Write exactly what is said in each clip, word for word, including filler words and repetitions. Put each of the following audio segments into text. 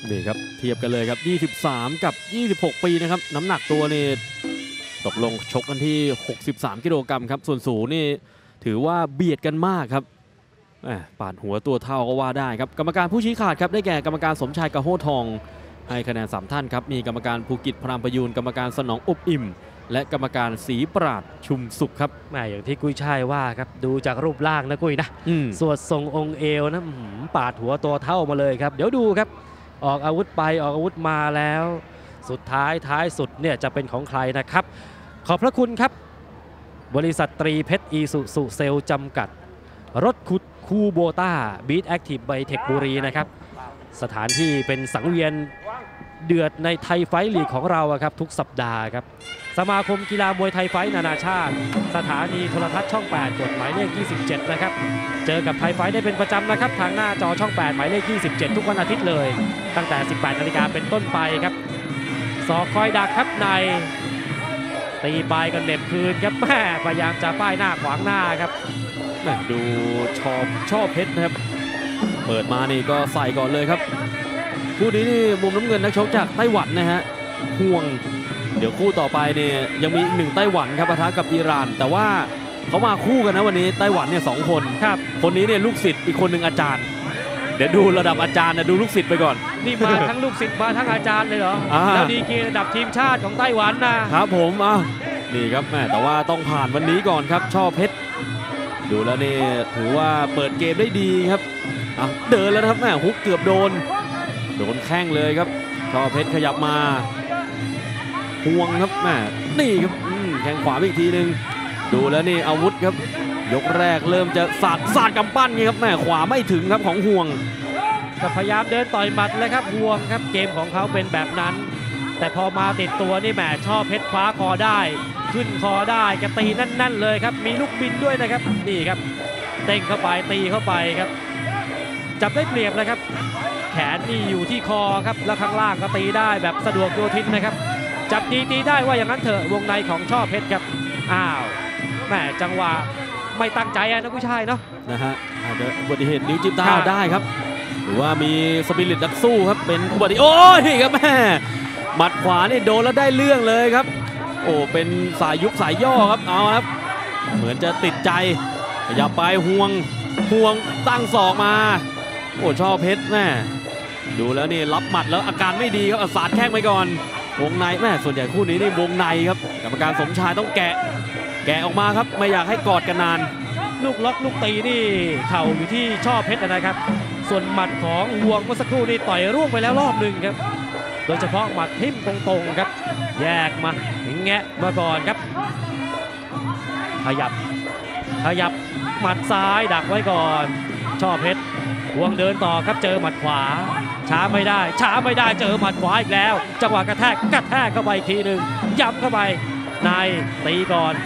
นี่ครับเทียบกันเลยครับยี่สิบสามกับยี่สิบหกปีนะครับน้ำหนักตัวนี่ตกลงชกกันที่หกสิบสามกิโลกรัมครับส่วนสูงนี่ถือว่าเบียดกันมากครับปาดหัวตัวเท่าก็ว่าได้ครับกรรมการผู้ชี้ขาดครับได้แก่กรรมการสมชายกระโหทองให้คะแนนสามท่านครับมีกรรมการภูกิจพรามประยูนกรรมการสนองอบอิ่มและกรรมการศรีปราดชุมสุขครับแม่อย่างที่กุ้ยช่ายว่าครับดูจากรูปร่างนะกุ้ยนะสวดทรงองค์เอวนะปาดหัวตัวเท่ามาเลยครับเดี๋ยวดูครับออกอาวุธไปออกอาวุธมาแล้วสุดท้ายท้ายสุดเนี่ยจะเป็นของใครนะครับขอบพระคุณครับบริษัทตรีเพชรอีสุสุเซลจำกัดรถขุดคูโบต้าบีทแอคทีฟไบเทคบุรีนะครับสถานที่เป็นสังเวียนเดือดในไทยไฟท์ลีกของเราครับทุกสัปดาห์ครับสมาคมกีฬามวยไทยไฟท์นานาชาติสถานีโทรทัศน์ช่องแปดกฎหมายเลขยี่สิบเจ็ดนะครับเจอกับไทยไฟท์ได้เป็นประจำนะครับทางหน้าจอช่องแปดหมายเลขยี่สิบเจ็ดทุกวันอาทิตย์เลยตั้งแต่สิบแปดนาฬิกาเป็นต้นไปครับศอกคอยดักครับในตีปลายกันเหน็บคืนครับแม่พยายามจะป้ายหน้าขวางหน้าครับดูชอบชอบเพชรนะครับเปิดมานี่ก็ใส่ก่อนเลยครับคู่นี้นี่มุมน้ำเงินนักชกจากไต้หวันนะฮะห่วงเดี๋ยวคู่ต่อไปเนี่ยยังมีอีกหนึ่งไต้หวันครับปะทะกับอิหร่านแต่ว่าเขามาคู่กันนะวันนี้ไต้หวันเนี่ยสองคนครับคนนี้เนี่ยลูกศิษย์อีกคนหนึ่งอาจารย์เดี๋ยวดูระดับอาจารย์นะดูลูกศิษย์ไปก่อนนี่มาทั้งลูกศิษย์มาทั้งอาจารย์เลยเหรอแล้วดีกรีระดับทีมชาติของไต้หวันนะครับผมอ่ะนี่ครับแม่แต่ว่าต้องผ่านวันนี้ก่อนครับช่อเพชรดูแล้วนี่ถือว่าเปิดเกมได้ดีครับอ่ะเดินแล้วนะครับแม่ฮุกเกือบโดนโดนแข้งเลยครับช่อเพชรขยับมาห่วงครับแม่นี่ครับแข้งขวาอีกทีหนึ่งดูแล้วนี่อาวุธครับยกแรกเริ่มจะสาดสาดกำปั้นนี่ครับแม่ขวาไม่ถึงครับของห่วงก็พยายามเดินต่อยหมัดเลยครับห่วงครับเกมของเขาเป็นแบบนั้นแต่พอมาติดตัวนี่แหมช่อเพชรคว้าคอได้ขึ้นคอได้กระตีนั่นๆเลยครับมีลูกบินด้วยนะครับนี่ครับเต้งเข้าไปตีเข้าไปครับจับได้เปรียบเลยครับแขนนี่อยู่ที่คอครับแล้วข้างล่างก็ตีได้แบบสะดวกโยทินนะครับจับดีตีได้ว่าอย่างนั้นเถอะวงในของช่อเพชรครับอ้าวแหมจังหวะไม่ตั้งใจนะผู้ชายเนาะนะฮะอาจจะอุบัติเหตุนิ้วจิ้มตาได้ครับหรือว่ามีสปิริตนักสู้ครับเป็นอุบัติโอ้ยครับแม่หมัดขวานี่โดนแล้วได้เรื่องเลยครับโอ้เป็นสายยุบสายย่อครับเอาครับเหมือนจะติดใจอย่าไปห่วงห่วงตั้งศอกมาโอ้ช่อเพชรแม่ดูแล้วนี่รับหมัดแล้วอาการไม่ดีครับสาดแข้งไปก่อนวงในแม่ส่วนใหญ่คู่นี้นี่วงในครับกรรมการสมชายต้องแกะแกะออกมาครับไม่อยากให้กอดกันนานลูกล็อกลูกตีนี่เข่าอยู่ที่ช่อเพชรนะครับส่วนหมัดของห่วงเมื่อสักครู่นี่ต่อยร่วงไปแล้วรอบหนึ่งครับโดยเฉพาะหมัดทิ่มตรงๆครับแยกมาแงะมาก่อนครับขยับขยับหมัดซ้ายดักไว้ก่อนช่อเพชรห่วงเดินต่อครับเจอหมัดขวาช้าไม่ได้ช้าไม่ได้เจอหมัดขวาอีกแล้วจังหวะกระแทกกระแทกเข้าไปอีกทีหนึ่งย้ำเข้าไปนายตีก่อน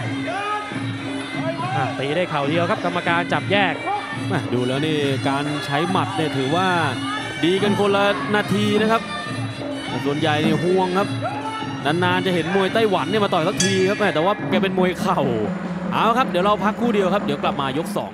ตีได้เข่าเดียวครับกรรมการจับแยกดูแล้วนี่การใช้หมัดเนี่ยถือว่าดีกันคนละนาทีนะครับส่วนใหญ่นี่ห่วงครับนานๆจะเห็นมวยไต้หวันเนี่ยมาต่อยสักทีครับแต่ว่าแกเป็นมวยเข่าเอาครับเดี๋ยวเราพักคู่เดียวครับเดี๋ยวกลับมายกสอง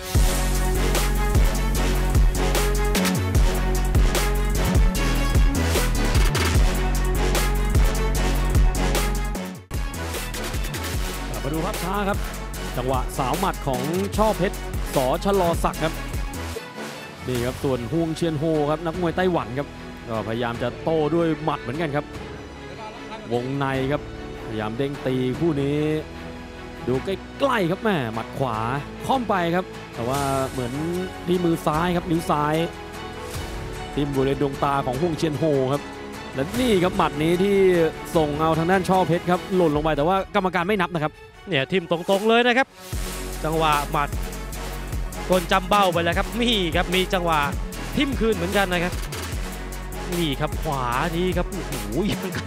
มาดูภาพช้าครับจังหวะสาวหมัดของช่อเพชรสอชะลอศักดิ์ครับนี่ครับส่วนฮวงเชียนโฮครับนักมวยไต้หวันครับก็พยายามจะโต้ด้วยหมัดเหมือนกันครับวงในครับพยายามเด้งตีคู่นี้ดูใกล้ๆครับแม่หมัดขวาค่อมไปครับแต่ว่าเหมือนที่มือซ้ายครับนิ้วซ้ายทิ่มบริเวณดวงตาของฮวงเชียนโฮครับและนี่ครับหมัดนี้ที่ส่งเอาทางด้านช่อเพชรครับหล่นลงไปแต่ว่ากรรมการไม่นับนะครับเนี่ยทิ่มตรงๆเลยนะครับจังหวะหมัดกลจำเบ้าไปแล้วครับนี่ครับมีจังหวะทิ่มคืนเหมือนกันนะครับนี่ครับขวานี่ครับโอ้โหยังกัน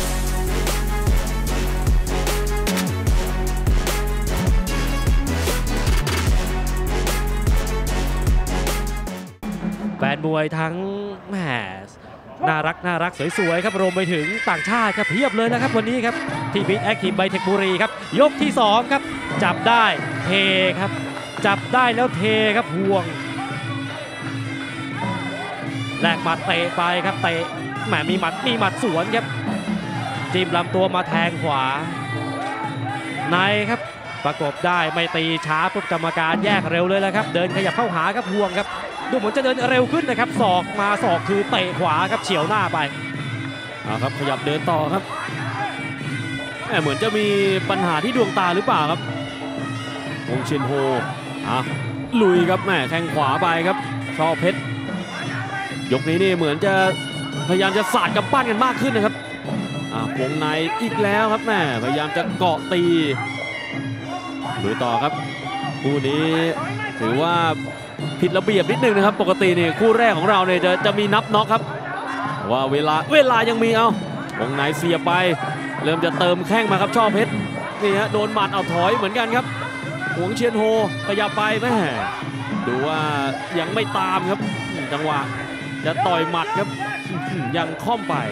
แฟนมวยทั้งแหมน่ารักน่ารักสวยๆครับรวมไปถึงต่างชาติครับเพียบเลยนะครับวันนี้ครับที่บีทแอคทีฟไบเทคบุรีครับยกที่สองครับจับได้เทครับจับได้แล้วเทครับห่วงแลกหมัดเตะไปครับเตะแหมมีหมัดมีหมัดสวนครับจิ้มลำตัวมาแทงขวาในครับประกบได้ไม่ตีช้าปุ๊บกรรมการแยกเร็วเลยแล้วครับเดินขยับเข้าหาครับห่วงครับดูเหมือนจะเดินเร็วขึ้นนะครับศอกมาศอกคือเตะขวาครับเฉียวหน้าไปเอาครับขยับเดินต่อครับแหมเหมือนจะมีปัญหาที่ดวงตาหรือเปล่าครับวงเชียนโฮอ่ะลุยครับแหมแข้งขวาไปครับช่อเพชรยกนี้นี่เหมือนจะพยายามจะสาดกำปั้นกันมากขึ้นนะครับอ่ะวงในอีกแล้วครับแหมพยายามจะเกาะตีลุยต่อครับคู่นี้ถือว่าผิดระเบียบนิดนึงนะครับปกตินี่คู่แรกของเราเนี่ยจะจะมีนับน็อกครับว่าเวลาเวลายังมีเอาวงในเสียไปเริ่มจะเติมแข้งมาครับช่อเพชรนี่ฮะโดนหมัดเอาถอยเหมือนกันครับหวงเชียนโฮขยับไปแม่ดูว่ายังไม่ตามครับจังหวะจะต่อยหมัดครับยังค่อมไป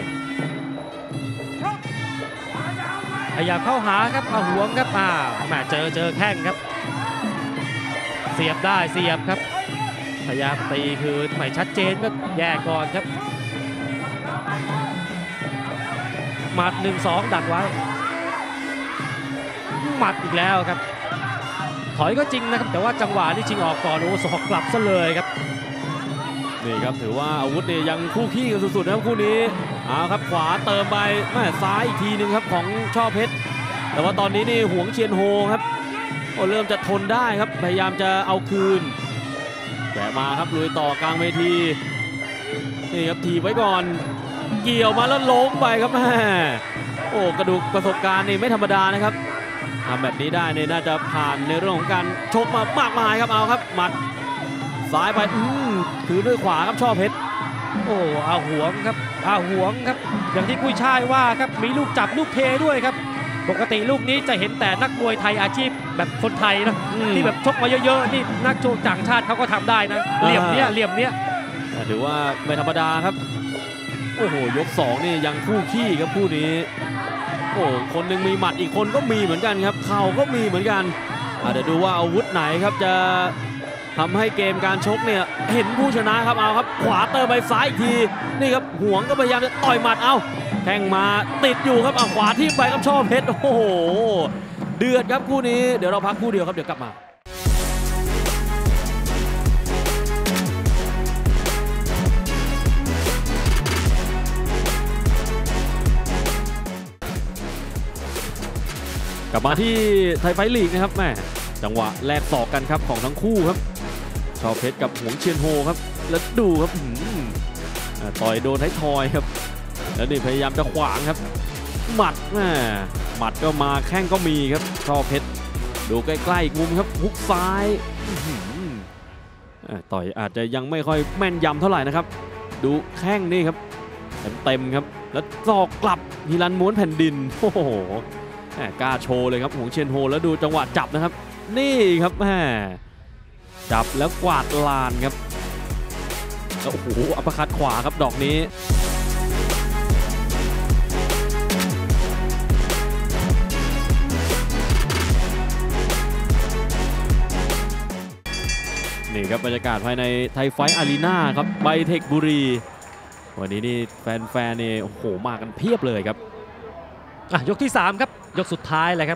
พยายามเข้าหาครับเอาหวงครับอ่าแหมเจอเจอแข้งครับเสียบได้เสียบครับพยายามตีคือไม่ชัดเจนก็แยกก่อนครับหมัด หนึ่งสอง ดักไว้หมัดอีกแล้วครับถอยก็จริงนะครับแต่ว่าจังหวะที่ชิงออกก่อนโอ้ศอกกลับซะเลยครับนี่ครับถือว่าอาวุธเนี่ยยังคู่ขี้กันสุดๆนะครับคู่นี้เอาครับขวาเติมไปแม่ซ้ายอีกทีนึงครับของช่อเพชรแต่ว่าตอนนี้นี่หวงเชียนโฮครับโอ้เริ่มจะทนได้ครับพยายามจะเอาคืนแกมาครับลุยต่อกลางเวทีนี่ครับทีไว้ก่อนเกี่ยวมาแล้วล้มไปครับแม่โอ้กระดูกประสบการณ์นี่ไม่ธรรมดานะครับทำแบบนี้ได้เนี่ยน่าจะผ่านในเรื่องของการชกมามากมายครับเอาครับหมัดซ้ายไปอืมถือด้วยขวาครับช่อเพชรโอ้เอาหวงครับเอาหวงครับอย่างที่กุ้ยช่ายว่าครับมีลูกจับลูกเทด้วยครับปกติลูกนี้จะเห็นแต่นักมวยไทยอาชีพแบบคนไทยนะที่แบบชกมาเยอะๆนี่นักโชว์ต่างชาติเขาก็ทำได้นะเหลี่ยมเนี้ยเหลี่ยมเนี้ยถือว่าไม่ธรรมดาครับโอ้โหยกสองนี่ยังคู่ขี้ครับคู่นี้โอ้คนหนึ่งมีหมัดอีกคนก็มีเหมือนกันครับเข่าก็มีเหมือนกันเดี๋ยวดูว่าอาวุธไหนครับจะทำให้เกมการชกเนี่ยเห็นผู้ชนะครับเอาครับขวาเติมไปซ้ายอีกทีนี่ครับหวงก็พยายามจะต่อยหมัดเอาแข้งมาติดอยู่ครับเอาขวาที่ไปครับช่อเพชรโอ้โหเดือดครับคู่นี้เดี๋ยวเราพักคู่เดียวครับเดี๋ยวกลับมากลับมาที่ไทยไฟท์ลีกนะครับแม่จังหวะแลกศอกกันครับของทั้งคู่ครับช่อเพชรกับหวงเชียนโฮครับแล้วดูครับต่อยโดนท้ายทอยครับแล้วนี่พยายามจะขวางครับหมัดแม่หมัดก็มาแข้งก็มีครับช่อเพชรดูใกล้ๆมุมครับฮุกซ้ายต่อยอาจจะยังไม่ค่อยแม่นยำเท่าไหร่นะครับดูแข้งนี่ครับเต็มๆครับแล้วศอกกลับฮิรันม้วนแผ่นดินโอ้โหกล้าโชว์เลยครับหวงเชียนโฮแล้วดูจังหวะจับนะครับนี่ครับแม่จับแล้วกวาดลานครับโอ้โหอัปคัดขวาครับดอกนี้นี่ครับบรรยากาศภายในไทยไฟท์อารีนาครับไบเทคบุรีวันนี้นี่แฟนๆนี่โอ้โหมากันเพียบเลยครับอ่ะยกที่สามครับยกสุดท้ายเลยครับ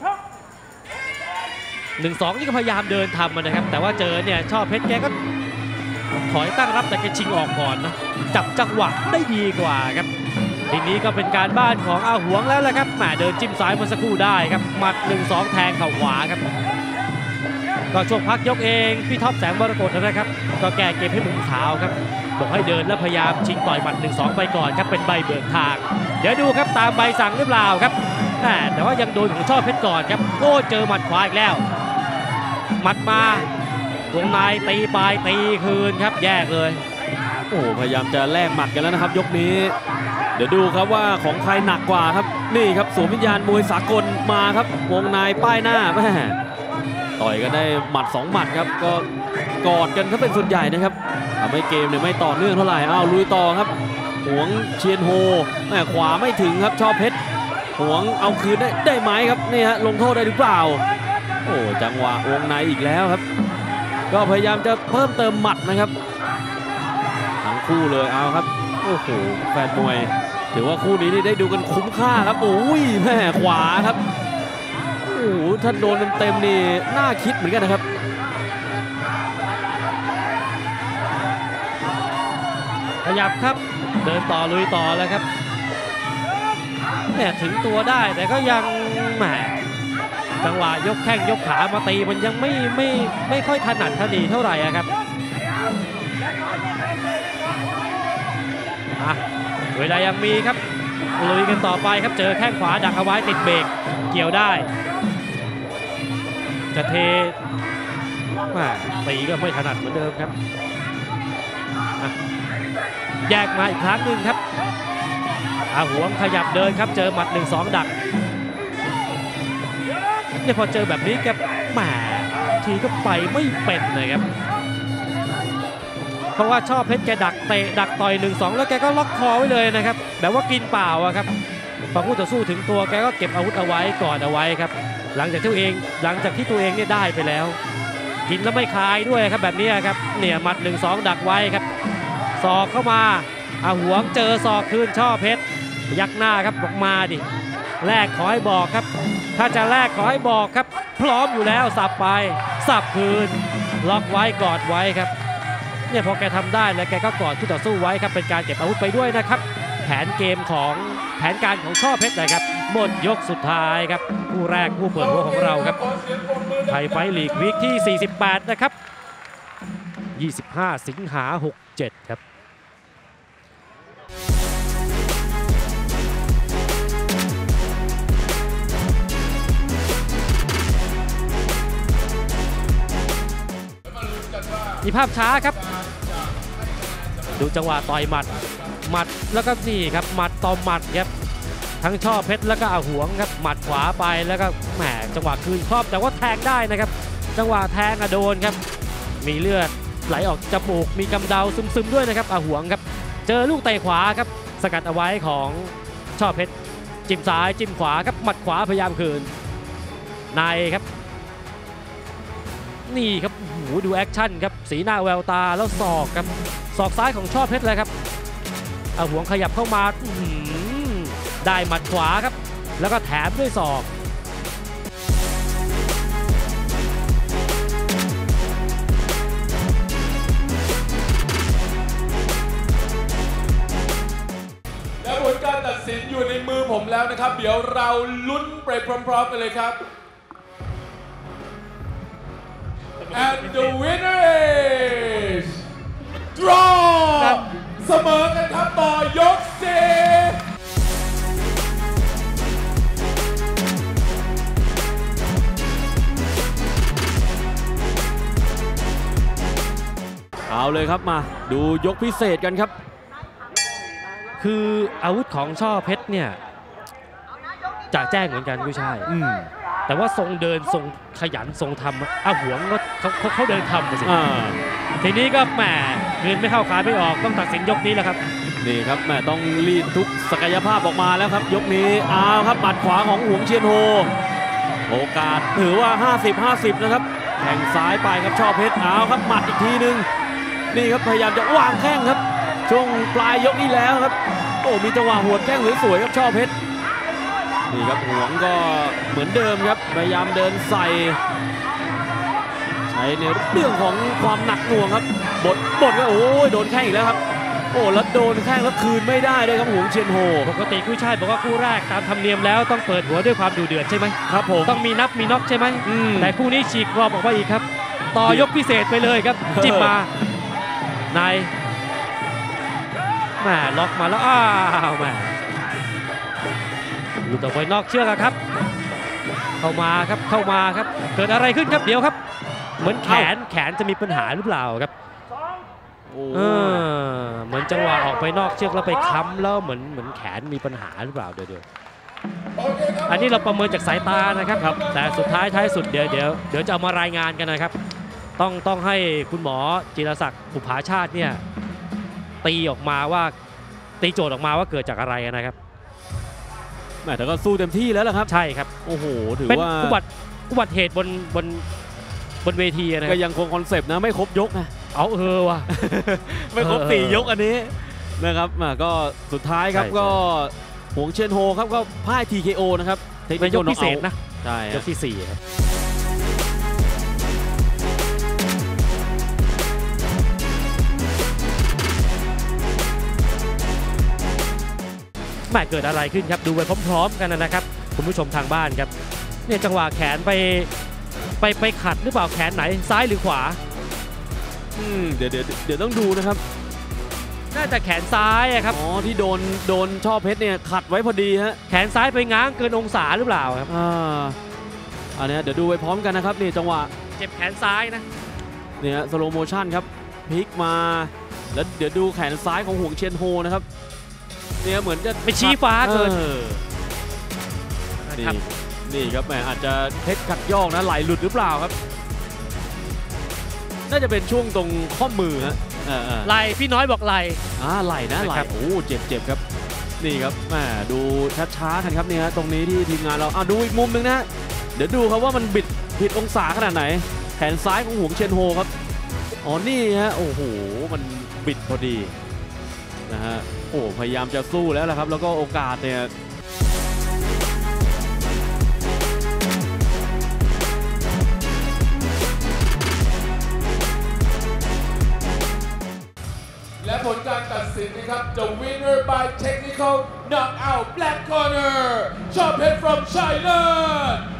หนึ่งสองนี่ก็พยายามเดินทำนะครับแต่ว่าเจอเนี่ยช่อเพชรแกก็ถอยตั้งรับแต่แกชิงออกก่อนนะจับจังหวะได้ดีกว่าครับทีนี้ก็เป็นการบ้านของอาหวงแล้วแหละครับแหมเดินจิ้มซ้ายเมื่อสักครู่ได้ครับหมัด หนึ่งสอง แทงเข่าขวาครับก็ช่วงพักยกเองพี่ท็อปแสงมรกตนะครับก็แก้เกมให้มุมขาวครับบอกให้เดินแล้วพยายามชิงต่อยหมัด หนึ่งสอง ไปก่อนครับเป็นใบเบิกทางเดี๋ยวดูครับตามใบสั่งหรือเปล่าครับแต่ว่ายังโดนของช่อเพชรก่อนครับโอ้เจอหมัดขวาอีกแล้วหมัดมาวงในตีปลายตีคืนครับแยกเลยโอ้พยายามจะแลกหมัดกันแล้วนะครับยกนี้เดี๋ยวดูครับว่าของใครหนักกว่าครับนี่ครับสวมวิญญาณมวยสากลมาครับวงในป้ายหน้าแม่ต่อยกันได้หมัดสองหมัดครับก็กอดกันเขาเป็นส่วนใหญ่นะครับทำให้เกมเนี่ยไม่ต่อเนื่องเท่าไหร่อ้าวลุยต่อครับหวงเชียนโฮแม่ขวาไม่ถึงครับช่อเพชรหวงเอาคืนได้ได้ไหมครับนี่ฮะลงโทษได้หรือเปล่าโอ้จังหวะวงในอีกแล้วครับก็พยายามจะเพิ่มเติมหมัดนะครับทั้งคคู่เลยเอาครับโอ้โหแฟนมวยถือว่าคู่นี้นี่ได้ดูกันคุ้มค่าครับโอ้ยแม่ขวาครับโอ้โหถ้าโดนเต็มๆนี่น่าคิดเหมือนกันนะครับขยับครับเดินต่อลุยต่อแล้วครับเนี่ยถึงตัวได้แต่ก็ยังแหมจังหวะยกแข้งยกขามาตีมันยังไม่ไม่ไม่ค่อยถนัดถนีเท่าไหร่ครับอ่ะเวลายังมีครับลุยกันต่อไปครับเจอแข้งขวาดักเอาไว้ติดเบรกเกี่ยวได้จะเทแหมตีก็ไม่ถนัดเหมือนเดิมครับแยกมาอีกครั้งหนึ่งครับอาหวงขยับเดินครับเจอหมัด หนึ่งสอง ดักเนี่ยพอเจอแบบนี้แกแหมทีก็ไปไม่เป็นเลยครับเพราะว่าชอบเพชรแกดักเตะดักต่อย หนึ่งสอง แล้วแกก็ล็อกคอไว้เลยนะครับแบบว่ากินเปล่าอะครับพอคู่ต่อสู้ถึงตัวแกก็เก็บอาวุธเอาไว้กอดเอาไว้ครับหลังจากที่ตัวเองหลังจากที่ตัวเองเนี่ยได้ไปแล้วกินแล้วไม่คายด้วยครับแบบนี้ครับเนี่ยหมัด หนึ่งสอง ดักไว้ครับศอกเข้ามาอาหวงเจอศอกคืนช่อเพชรยักหน้าครับบอกมาดิแลกขอให้บอกครับถ้าจะแลกขอให้บอกครับพร้อมอยู่แล้วสับไปสับคืนล็อกไว้กอดไว้ครับเนี่ยพอแกทำได้แล้วแกก็กอดคู่ต่อสู้ไว้ครับเป็นการเก็บอาวุธไปด้วยนะครับแผนเกมของแผนการของช่อเพชรนะครับหมดยกสุดท้ายครับคู่แรกคู่เปิดหัวของเราครับไทยไฟท์ลีกวีคที่สี่สิบแปดนะครับยี่สิบห้าสิงหาหกเจ็ดครับมีภาพช้าครับดูจังหวะต่อยหมัดหมัดแล้วก็นี่ครับหมัดต่อหมัดครับทั้งช่อเพชรแล้วก็อาหวงครับหมัดขวาไปแล้วก็แหมจังหวะคืนครอบแต่ว่าแทงได้นะครับจังหวะแทงอะโดนครับมีเลือดไหลออกจมูกมีกำเดาซึมๆด้วยนะครับอาหวงครับเจอลูกเตะขวาครับสกัดเอาไว้ของช่อเพชรจิ้มซ้ายจิ้มขวาครับหมัดขวาพยายามคืนในครับนี่ครับโอ้โหดูแอคชั่นครับสีหน้าแววตาแล้วศอกครับศอกซ้ายของช่อเพชรเลยครับอาหวงขยับเข้ามาได้หมัดขวาครับแล้วก็แถมด้วยศอกและผลการตัดสินอยู่ในมือผมแล้วนะครับเดี๋ยวเราลุ้นไปพร้อมๆกันเลยครับ and the winner is draw เสมอกันครับต่อยกสี่เอาเลยครับมาดูยกพิเศษกันครับคืออาวุธของช่อเพชรเนี่ยจะแจ้งเหมือนกันผู้ชายแต่ว่าทรงเดินทรงขยันทรงทำอาหวงก็เขาเขาเขาเดินทำสิทีนี้ก็แหมเงินไม่เข้าขาไม่ออกต้องตัดสินยกนี้แหละครับนี่ครับแหมต้องรีดทุกศักยภาพออกมาแล้วครับยกนี้เอาครับหมัดขวาของหวงเชียนโฮโอกาสถือว่า ห้าสิบ ห้าสิบ นะครับแข่งซ้ายไปครับช่อเพชรเอาครับหมัดอีกทีนึงนี่ครับพยายามจะวางแข้งครับช่วงปลายยกนี้แล้วครับโอ้มีจังหวะหัวแข้งสวยๆครับช่อเพชรนี่ครับหวงก็เหมือนเดิมครับพยายามเดินใส่ใช้ในเรื่องของความหนักหน่วงครับบดบดก็โอ้ยโดนแข้งอีกแล้วครับโอ้แล้วโดนแข้งแล้วคืนไม่ได้ด้วยครับหวงเชียนโฮปกติกู้ชายบอกว่าคู่แรกตามธรรมเนียมแล้วต้องเปิดหัวด้วยความดุเดือดใช่ไหมครับผมต้องมีนับมีน็อกใช่ไหมแต่คู่นี้ฉีกรอบออกมาอีกครับต่อยกพิเศษไปเลยครับจิ้มมาในแหมล็อกมาแล้วอ้าวแหมหลุดออกไปนอกเชือกครับเข้ามาครับเข้ามาครับเกิดอะไรขึ้นครับเดี๋ยวครับเหมือนแขนแขนจะมีปัญหาหรือเปล่าครับเออเหมือนจังหวะออกไปนอกเชือกแล้วไปค้ำแล้วเหมือนเหมือนแขนมีปัญหาหรือเปล่าเดี๋ยวเดี๋ยวอันนี้เราประเมินจากสายตานะครับครับแต่สุดท้ายท้ายสุดเดี๋ยวเดี๋ยวเดี๋ยวจะเอามารายงานกันนะครับต้องต้องให้คุณหมอจิรศักดิ์บุภาชาติเนี่ยตีออกมาว่าตีโจทย์ออกมาว่าเกิดจากอะไรนะครับแต่ก็สู้เต็มที่แล้วล่ะครับใช่ครับโอ้โหถือว่าอุบัติอุบัติเหตุบนบนบนเวทีนะครับก็ยังคงคอนเซปต์นะไม่ครบยกนะเอาเออว่ะไม่ครบเออสี่ยกอันนี้นะครับอ่ะก็สุดท้ายครับใช่ก็หวงเชียนโฮครับก็พ่าย ที เค โอ นะครับเทคเป็นินคยกน็อพิกเศเอาษท์นะใช่ยฮะกที่สี่ครับ แม่เกิดอะไรขึ้นครับดูไปพร้อมๆกันนะครับคุณผู้ชมทางบ้านครับเนี่ยจังหวะแขนไปไปไปขัดหรือเปล่าแขนไหนซ้ายหรือขวาอืมเดี๋ยวเดี๋ยวเดี๋ยวต้องดูนะครับน่าจะแขนซ้ายอะครับอ๋อที่โดนโดนช่อเพชรเนี่ยขัดไว้พอดีฮะแขนซ้ายไปง้างเกินองศาหรือเปล่าครับอ่าอันเนี้ยเดี๋ยวดูไปพร้อมกันนะครับนี่จังหวะเจ็บแขนซ้ายนะเนี่ยสโลโมชั่นครับพลิกมาแล้วเดี๋ยวดูแขนซ้ายของหวงเชียนโฮนะครับเนี่ยเหมือนจะไปชี้ฟ้าเกินออนะนี่ครับนี่ครับแหมอาจจะเพชรขัดยอกนะไหลหลุดหรือเปล่าครับ น่าจะเป็นช่วงตรงข้อมือฮะเออเออไหลพี่น้อยบอกไหลอ่าไหลนะไหลนะครับโอ้เจ็บเจ็บครับนี่ครับแหมดูช้าๆกันครับเนี่ยฮะตรงนี้ที่ทีมงานเราอ่ะดูอีกมุมหนึ่งนะ เดี๋ยวดูครับว่ามันบิดผิดองศาขนาดไหนแขนซ้ายของหวงเชียนโฮครับอ๋อนี่ฮะโอ้โหมันบิดพอดีนะฮะโอ้พยายามจะสู้แล้วละครับแล้วก็โอกาสเนี่ยและผลการตัดสินนะครับ The winner by technical knockout black corner ชอบเพชร from China